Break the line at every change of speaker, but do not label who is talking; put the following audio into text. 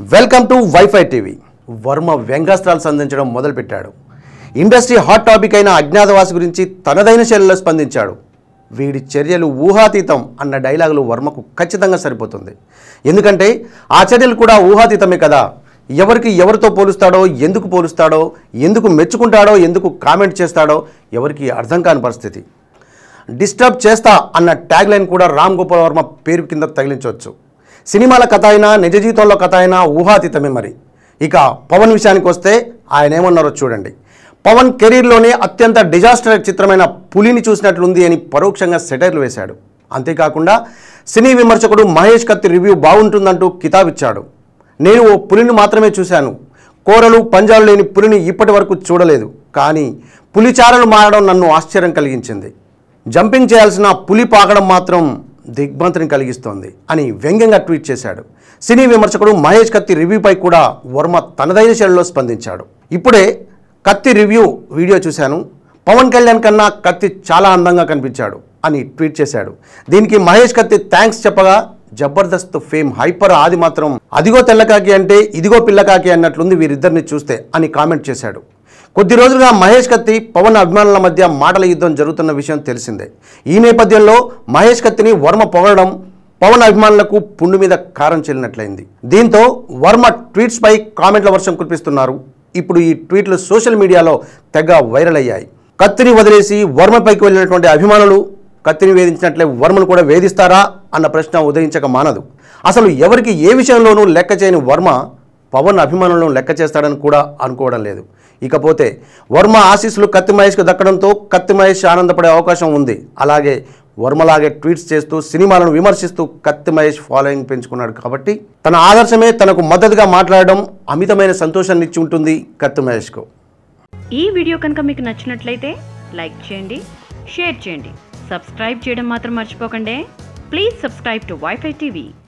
Welcome to WiFi TV. Varma వ్యంగ్యాస్త్రాలు సంధించడం మొదలుపెట్టాడు. ఇండస్ట్రీ హాట్ టాపిక్ అయిన అజ్ఞాతవాసి గురించి తనదైన శైలిలో స్పందించాడు. వీడి చర్యలు ఊహాతీతం అన్న డైలాగులు వర్మకు ఖచ్చితంగా సరిపోతుంది. ఎందుకంటే ఆ చర్యలు కూడా ఊహాతీతమే కదా. ఎవరికి ఎవరితో పోలుస్తాడో, ఎందుకు మెచ్చుకుంటాడో, ఎందుకు కామెంట్ చేస్తాడో ఎవరికి అర్థం కాని పరిస్థితి. డిస్టర్బ్ చేస్తా అన్న ట్యాగ్ లైన్ కూడా రామ్ గోపాల్ వర్మ పేరు కింద తగిలించవచ్చు. సినిమాల కథ అయినా నిజ జీవితంలో కథ అయినా ఊహాతీతమే. మరి ఇక పవన్ విషయానికి వస్తే ఆయన ఏమన్నారో చూడండి. పవన్ కెరీర్లోనే అత్యంత డిజాస్టర్ చిత్రమైన పులిని చూసినట్లుంది అని పరోక్షంగా సెటైర్లు వేశాడు. అంతేకాకుండా సినీ విమర్శకుడు మహేష్ కత్తి రివ్యూ బాగుంటుందంటూ కితాబిచ్చాడు. నేను ఓ పులిని మాత్రమే చూశాను, కోరలు పంజాలు లేని పులిని ఇప్పటి వరకు చూడలేదు, కానీ పులిచారలు మారడం నన్ను ఆశ్చర్యం కలిగించింది. జంపింగ్ చేయాల్సిన పులి పాకడం మాత్రం దిగ్భ్రాంతిని కలిగిస్తోంది అని వ్యంగ్యంగా ట్వీట్ చేశాడు. సినీ విమర్శకుడు మహేష్ కత్తి రివ్యూపై కూడా వర్మ తనదైన శైలిలో స్పందించాడు. ఇప్పుడే కత్తి రివ్యూ వీడియో చూశాను, పవన్ కళ్యాణ్ కన్నా కత్తి చాలా అందంగా కనిపించాడు అని ట్వీట్ చేశాడు. దీనికి మహేష్ కత్తి థ్యాంక్స్ చెప్పగా జబర్దస్త్ ఫేమ్ హైపర్ ఆది మాత్రం అదిగో తెల్లకాకి అంటే ఇదిగో పిల్లకాకి అన్నట్లుంది వీరిద్దరిని చూస్తే అని కామెంట్ చేశాడు. కొద్ది రోజులుగా మహేష్ కత్తి పవన్ అభిమానుల మధ్య మాటల యుద్ధం జరుగుతున్న విషయం తెలిసిందే. ఈ నేపథ్యంలో మహేష్ కత్తిని వర్మ పొగడడం పవన్ అభిమానులకు పుండు మీద కారం చెల్లినట్లయింది. దీంతో వర్మ ట్వీట్స్పై కామెంట్ల వర్షం కురిపిస్తున్నారు. ఇప్పుడు ఈ ట్వీట్లు సోషల్ మీడియాలో తెగ వైరల్ అయ్యాయి. కత్తిని వదిలేసి వర్మపైకి వెళ్ళినటువంటి అభిమానులు కత్తిని వేధించినట్లే వర్మను కూడా వేధిస్తారా అన్న ప్రశ్న ఉదయించక మానదు. అసలు ఎవరికి ఏ విషయంలోనూ లెక్క చేయని వర్మ పవన్ అభిమానులను లెక్క చేస్తాడని కూడా అనుకోవడం లేదు. ఇకపోతే వర్మ ఆశీస్సులు కత్తి మహేష్కు దక్కడంతో కత్తి మహేష్ ఆనందపడే అవకాశం ఉంది. అలాగే వర్మలాగే ట్వీట్స్ చేస్తూ సినిమాలను విమర్శిస్తూ కత్తి మహేష్ ఫాలోయింగ్ పెంచుకున్నాడు. కాబట్టి తన ఆదర్శమే తనకు మద్దతుగా మాట్లాడడం అమితమైన సంతోషాన్ని ఇచ్చి ఉంటుంది కత్తి మహేష్కు.
ఈ వీడియో కనుక మీకు నచ్చినట్లయితే లైక్ చేయండి, షేర్ చేయండి, సబ్స్క్రైబ్ చేయడం మాత్రం మర్చిపోకండి. Please subscribe to WiFi TV.